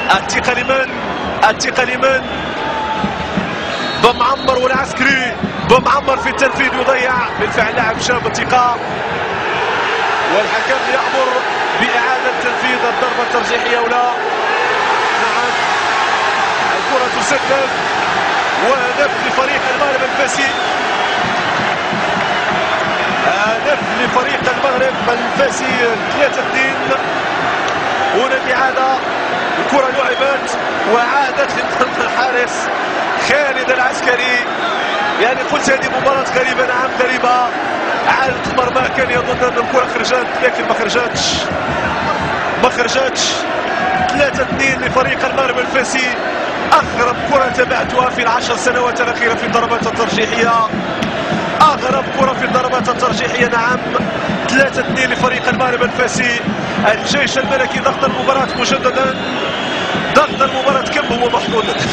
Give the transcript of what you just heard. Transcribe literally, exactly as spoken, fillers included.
الثقة لمن؟ الثقة لمن؟ بمعمر والعسكري. بمعمر في التنفيذ يضيع بالفعل لاعب شاب الثقة، والحكم يأمر بإعادة تنفيذ الضربة الترجيحية أو لا. نعم الكرة تسدد وهدف لفريق المغرب الفاسي. هدف لفريق المغرب الفاسي ثلاثة اثنين. هنا الإعادة، الكرة لعبت وعادت لمرمى الحارس خالد العسكري. يعني قلت هذه مباراة غريبة، نعم غريبة. عادت المرمى، كان يظن أن الكرة خرجت لكن ما خرجتش ما خرجتش. ثلاثة اثنين لفريق المغرب الفاسي. أغرب كرة تابعتها في العشر سنوات الأخيرة في الضربات الترجيحية، أغرب كرة في الضربات الترجيحية. نعم ثلاثة اثنين لفريق المغرب الفاسي. الجيش الملكي ضغط المباراة مجددا، ضغط المباراة كم هو محظوظ.